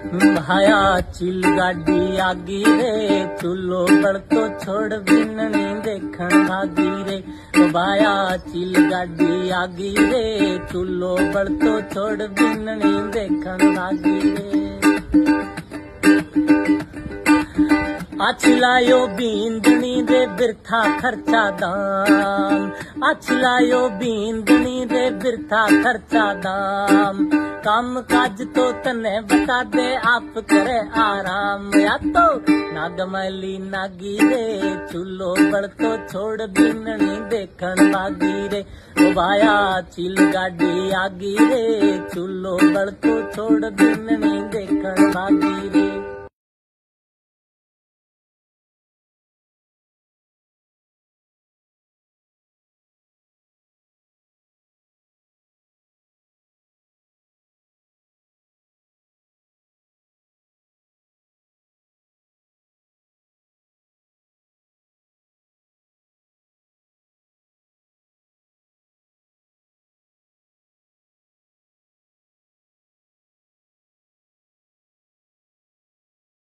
भाया chill गाड़ी आगी रे, चूल्हो बड़तो छोड़ बिननी देखण भागी रे। भाया चिल गाड़ी आगी रे, चूल्हो बड़तो छोड़ बिननी देखण भागी रे। आछलायो बींदनी दे बिरथा खर्चा दाम, आछलायो बींदनी दे बिरथा खर्चा दाम। काम काज तो तने बता दे आप करे आराम, या तो नागमली नागी रे, चूल्हो बड़तो छोड़ बिननी देखण भागी रे। ओ भाया चिल गाड़ी आगी रे, चूल्हो बड़तो छोड़ बिननी